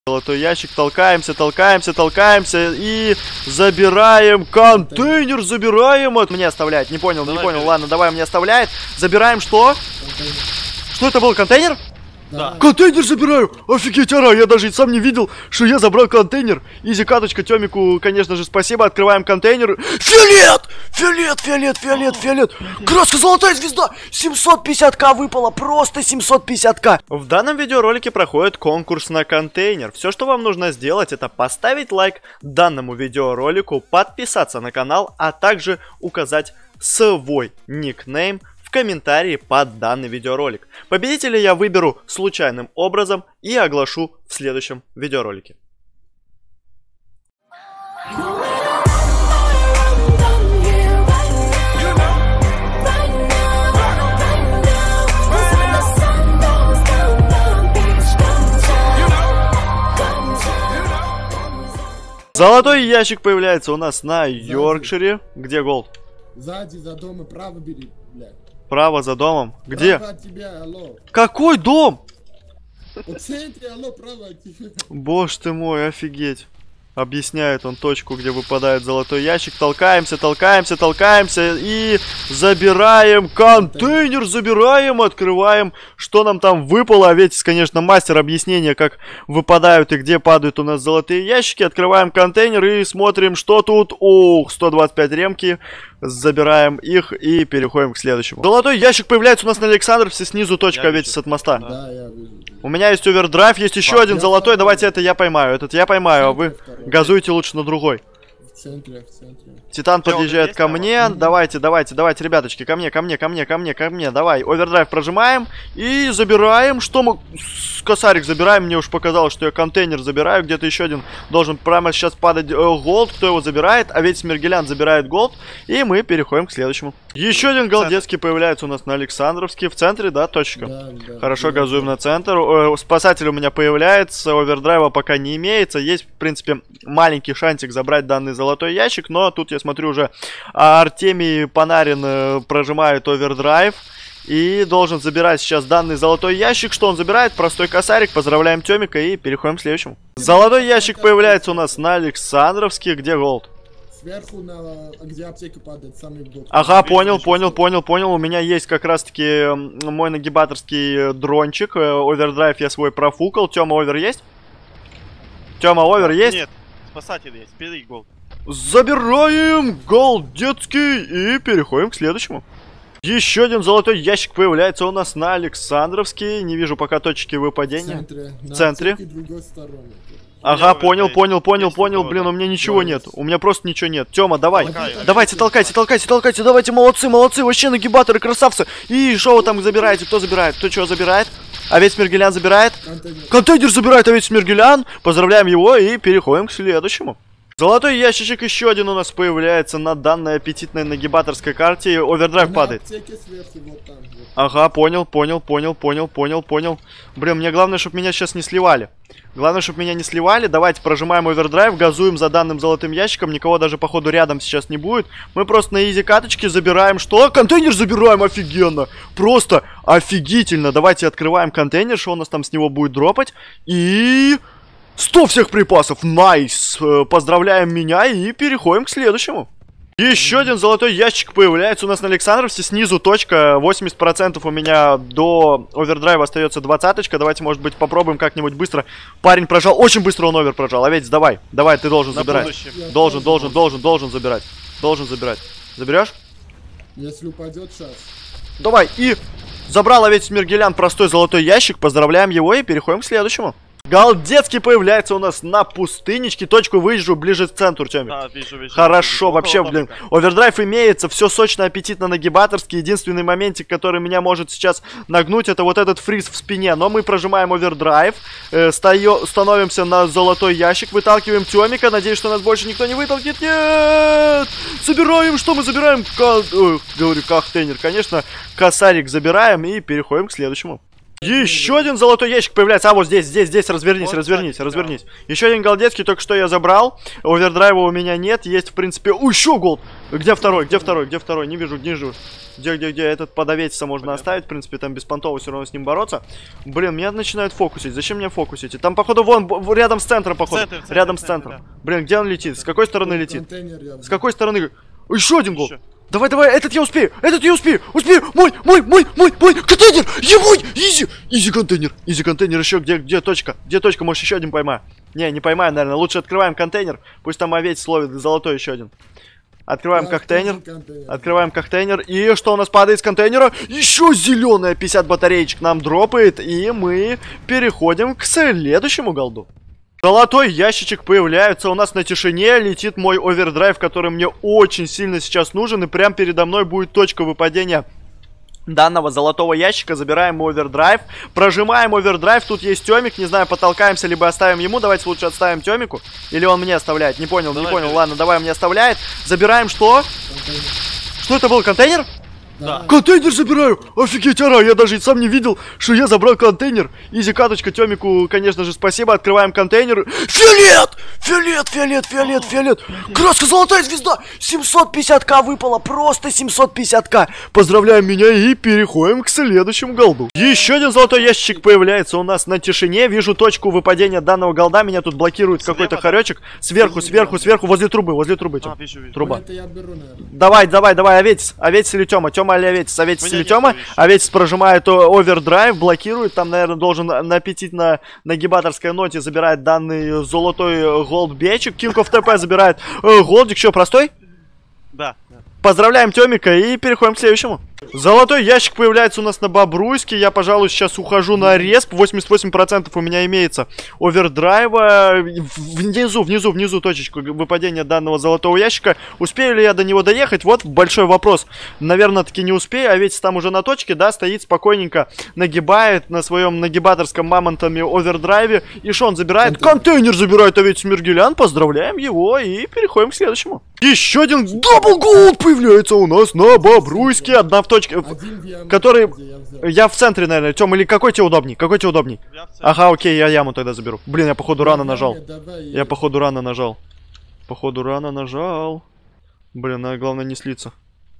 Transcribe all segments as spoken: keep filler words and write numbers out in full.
Золотой ящик, толкаемся, толкаемся, толкаемся и забираем контейнер, забираем. Вот мне оставляет, не понял, давай, не понял, бери. Ладно, давай, мне оставляет. Забираем что? Контейнер. Что это был, контейнер? Да. Контейнер забираю! Офигеть, ара, я даже сам не видел, что я забрал контейнер. Изи каточка, Тёмику, конечно же, спасибо. Открываем контейнер. Фиолет! Фиолет, фиолет, фиолет, фиолет. Краска золотая звезда. семьсот пятьдесят ка выпало, просто семьсот пятьдесят ка. В данном видеоролике проходит конкурс на контейнер. Все, что вам нужно сделать, это поставить лайк данному видеоролику, подписаться на канал, а также указать свой никнейм в комментарии под данный видеоролик. Победителя я выберу случайным образом и оглашу в следующем видеоролике. Золотой ящик появляется у нас на Йоркшире. Где голд? Сзади, за домом, право бери, блядь. Право за домом? Где? Право от тебя, алло. Какой дом? В центре, алло, право от тебя. Боже ты мой, офигеть. Объясняет он точку, где выпадает золотой ящик. Толкаемся, толкаемся, толкаемся и забираем контейнер, забираем, открываем. Что нам там выпало? А ведь, конечно, мастер объяснения, как выпадают и где падают у нас золотые ящики. Открываем контейнер и смотрим, что тут. Ох, сто двадцать пять ремки. Забираем их и переходим к следующему. Золотой ящик появляется у нас на Александровсе, снизу точка Аветис от моста. Да, я вижу. У меня есть овердрайв, есть еще а, один золотой. Давайте это я поймаю. Этот я поймаю, а вы газуйте лучше на другой. В центре, в центре. Титан подъезжает ко мне. Давайте, давайте, давайте, ребяточки, ко мне, ко мне, ко мне, ко мне, ко мне. Давай, овердрайв прожимаем и забираем. Что мы... Косарик забираем. Мне уж показалось, что я контейнер забираю. Где-то еще один должен прямо сейчас падать э, голд. Кто его забирает? А ведь Смергелян забирает голд. И мы переходим к следующему. Еще один голдецкий появляется у нас на Александровске. В центре, да, точка? Да, да, Хорошо, да, газуем да. на центр. Э, спасатель у меня появляется. Овердрайва пока не имеется. Есть, в принципе, маленький шансик забрать данный золотой ящик. Но тут я смотрю уже Артемий Панарин э, прожимает овердрайв. И должен забирать сейчас данный золотой ящик. Что он забирает? Простой косарик. Поздравляем Тёмика и переходим к следующему. Золотой ящик появляется у нас на Александровске. Где голд? Сверху, на... где аптека падает, самый голд. Ага, понял, понял, понял, понял. У меня есть как раз таки мой нагибаторский дрончик. Овердрайв я свой профукал. Тёма, овер есть? Тёма, овер есть? Нет, спасатель есть. Бери голд. Забираем голд детский и переходим к следующему. Еще один золотой ящик появляется у нас на Александровске. Не вижу пока точки выпадения. В центре. В центре. Стороне. Ага, понял, понял, понял, понял. Блин, у меня ничего нет. У меня просто ничего нет. Тёма, давай. Давайте, толкайте, толкайте, толкайте. Давайте, молодцы, молодцы. Вообще нагибаторы, красавцы. И что вы там забираете? Кто забирает? Кто чего забирает? А ведь Смергелян забирает? Контейнер. Контейнер забирает, а ведь Смергелян. Поздравляем его и переходим к следующему. Золотой ящичек еще один у нас появляется на данной аппетитной нагибаторской карте. Овердрайв на падает. Сверху, вот там, вот. Ага, понял, понял, понял, понял, понял, понял. Блин, мне главное, чтобы меня сейчас не сливали. Главное, чтобы меня не сливали. Давайте прожимаем овердрайв, газуем за данным золотым ящиком. Никого даже, походу, рядом сейчас не будет. Мы просто на изи каточке забираем что? Контейнер забираем, офигенно. Просто офигительно. Давайте открываем контейнер, что у нас там с него будет дропать. И... сто всех припасов, найс! Поздравляем меня и переходим к следующему. Еще один золотой ящик появляется у нас на Александровсе. Снизу точка, восемьдесят процентов у меня до овердрайва остается двадцаточка. Давайте, может быть, попробуем как-нибудь быстро. Парень прожал, очень быстро он овер прожал. А ведь давай, давай, ты должен на забирать. Будущее. Должен, должен, должен, должен забирать. Должен забирать. Заберешь? Если упадет сейчас. Давай, и забрал ведь Смергелян простой золотой ящик. Поздравляем его и переходим к следующему. Голдецкий появляется у нас на пустынечке. Точку выезжу ближе к центру, Тёмик. Да, вижу, вижу. Хорошо, вижу. Вообще, блин. Овердрайв имеется, все сочно, аппетитно, нагибаторский. Единственный моментик, который меня может сейчас нагнуть, это вот этот фриз в спине. Но мы прожимаем овердрайв, э, стою, становимся на золотой ящик, выталкиваем Тёмика. Надеюсь, что нас больше никто не вытолкнет. Нет! Забираем, что мы забираем? Ка... Ой, говорю, контейнер, конечно. Косарик забираем и переходим к следующему. Еще один золотой ящик появляется. А, вот здесь, здесь, здесь, развернись, Вот, развернись, кстати, развернись. Еще один голдецкий, только что я забрал. Овердрайва у меня нет. Есть, в принципе... О, еще голд! Где второй, где второй, где второй? Не вижу, не вижу. Где, где, где? Этот подоветься можно Понятно. оставить. В принципе, там беспонтово все равно с ним бороться. Блин, меня начинают фокусить. Зачем меня фокусить? Там, походу, вон, рядом с центром, походу. Центр, центр, рядом центр, с центром. Да. Блин, где он летит? С какой стороны летит? С какой стороны? Еще один голд! Давай, давай, этот я успею, этот я успею, успею, мой, мой, мой, мой, мой, контейнер, ебой, изи, изи контейнер, изи контейнер, еще где, где точка, где точка, может еще один поймаю. Не, не поймаю, наверное, лучше открываем контейнер, пусть там овец словит, золотой еще один. Открываем да, контейнер, контейнер, открываем контейнер, и что у нас падает из контейнера? Еще зеленая пятьдесят батареечек нам дропает, и мы переходим к следующему голду. Золотой ящичек появляется у нас на тишине, летит мой овердрайв, который мне очень сильно сейчас нужен, и прямо передо мной будет точка выпадения данного золотого ящика. Забираем овердрайв, прожимаем овердрайв, тут есть Тёмик, не знаю, потолкаемся, либо оставим ему, давайте лучше оставим Тёмику, или он мне оставляет, не понял, давай, не понял, ладно, давай, он мне оставляет, забираем что? Контейнер. Что это был, контейнер? Да. Контейнер забираю! Офигеть, ара, я даже сам не видел, что я забрал контейнер. Изи каточка, Тёмику, конечно же, спасибо. Открываем контейнер. Фиолет! Фиолет, фиолет, фиолет, фиолет. Краска золотая звезда. семьсот пятьдесят ка выпало, просто семьсот пятьдесят ка. Поздравляем меня и переходим к следующему голду. Еще один золотой ящик появляется у нас на тишине. Вижу точку выпадения данного голда. Меня тут блокирует какой-то хоречек. Сверху, сверху, сверху, возле трубы, возле трубы. А, вижу, вижу. Труба. Я беру, давай, давай, давай, Оветис. Оветис или Тёма? Тёма или Оветис? Оветис или Тёма? Оветис прожимает овердрайв, блокирует. Там, наверное, должен на аппетитно нагибаторской ноте забирает данный золотой голдбечик. King of ти пи забирает э, голдик. Что, простой? Да. Поздравляем Тёмика и переходим к следующему. Золотой ящик появляется у нас на Бобруйске. Я, пожалуй, сейчас ухожу на респ. восемьдесят восемь процентов у меня имеется овердрайва. Внизу, внизу, внизу точечку выпадения данного золотого ящика. Успею ли я до него доехать? Вот большой вопрос. Наверное, таки не успею. А ведь там уже на точке, да, стоит спокойненько. Нагибает на своем нагибаторском мамонтами овердрайве. И что он забирает? Контейнер забирает, а ведь Смергелян. Поздравляем его и переходим к следующему. Еще один дабл голд появляется у нас на Бобруйске. Одна в точке, который... Я в центре, наверное. Тём, или какой тебе удобней? Какой тебе удобней? Ага, окей, я яму тогда заберу. Блин, я походу рано нажал. Я походу рано нажал. Походу рано нажал. Блин, надо главное не слиться.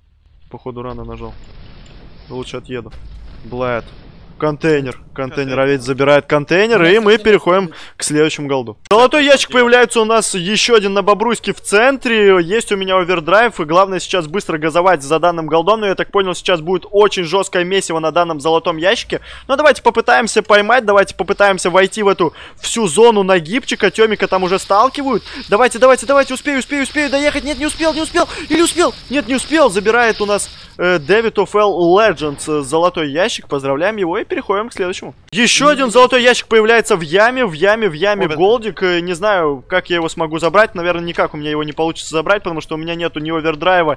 Походу рано нажал. Лучше отъеду. Блэд. Контейнер. Контейнер, а ведь забирает контейнер, и мы переходим к следующему голду. Золотой ящик появляется у нас еще один на Бобруйске в центре. Есть у меня овердрайв, и главное сейчас быстро газовать за данным голдом. Но я так понял, сейчас будет очень жесткое месиво на данном золотом ящике. Но давайте попытаемся поймать, давайте попытаемся войти в эту всю зону нагибчика. Тёмика там уже сталкивают. Давайте, давайте, давайте, успею, успею, успею доехать. Нет, не успел, не успел. Или успел? Нет, не успел. Забирает у нас э, David of L Legends золотой ящик. Поздравляем его и переходим к следующему. Еще один золотой ящик появляется в яме, в яме, в яме, Обед. голдик. Не знаю, как я его смогу забрать. Наверное, никак у меня его не получится забрать, потому что у меня нету ни овердрайва,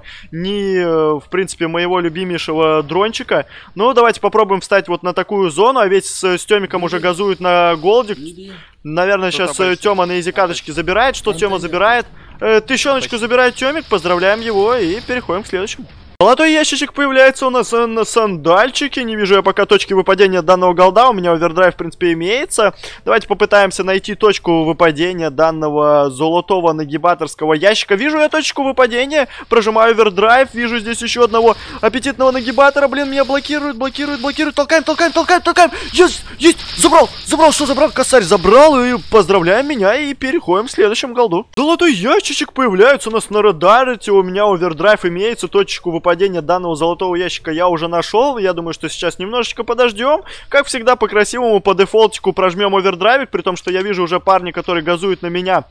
ни, в принципе, моего любимейшего дрончика. Ну, давайте попробуем встать вот на такую зону. А ведь с, с Тёмиком уже газуют на голдик. Наверное, сейчас Тёма на изи-каточке забирает. Что Тёма забирает? Э, тыщеночку забирает Тёмик. Поздравляем его и переходим к следующему. Золотой ящичек появляется у нас на сандальчике. Не вижу я пока точки выпадения данного голда. У меня овердрайв, в принципе, имеется. Давайте попытаемся найти точку выпадения данного золотого нагибаторского ящика. Вижу я точку выпадения. Прожимаю овердрайв. Вижу здесь еще одного аппетитного нагибатора. Блин, меня блокируют, блокируют, блокируют. Толкаем, толкаем, толкаем, толкаем. Есть, есть. Забрал, забрал, что забрал? Косарь забрал. И поздравляем меня. И переходим к следующему голду. Золотой ящичек появляется у нас на радарите. У меня овердрайв имеется. Точку выпадения данного золотого ящика я уже нашел. Я думаю, что сейчас немножечко подождем. Как всегда, по-красивому, по дефолтику прожмем овердрайвик, при том, что я вижу уже парни, которые газуют на меня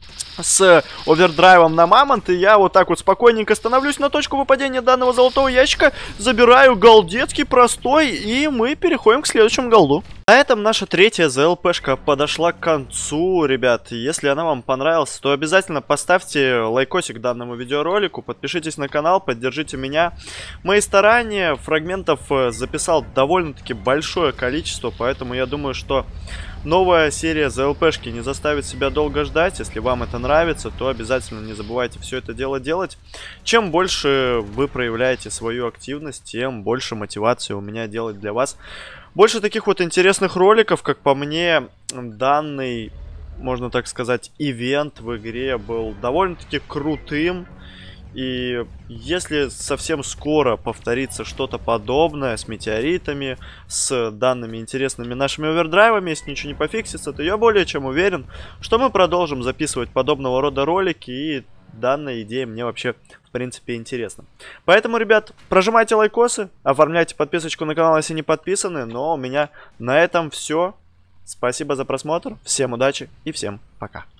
с овердрайвом на мамонт, и я вот так вот спокойненько становлюсь на точку выпадения данного золотого ящика, забираю голдецкий простой, и мы переходим к следующему голду. На этом наша третья ЗЛПшка подошла к концу, ребят. Если она вам понравилась, то обязательно поставьте лайкосик данному видеоролику, подпишитесь на канал, поддержите меня. Мои старания, фрагментов записал довольно-таки большое количество, поэтому я думаю, что новая серия ЗЛПшки не заставит себя долго ждать. Если вам это нравится, то обязательно не забывайте все это дело делать. Чем больше вы проявляете свою активность, тем больше мотивации у меня делать для вас больше таких вот интересных роликов, как по мне, данный, можно так сказать, ивент в игре был довольно-таки крутым. И если совсем скоро повторится что-то подобное с метеоритами, с данными интересными нашими овердрайвами, если ничего не пофиксится, то я более чем уверен, что мы продолжим записывать подобного рода ролики, и данная идея мне вообще, в принципе, интересна. Поэтому, ребят, прожимайте лайкосы, оформляйте подписочку на канал, если не подписаны. Но у меня на этом все. Спасибо за просмотр, всем удачи и всем пока.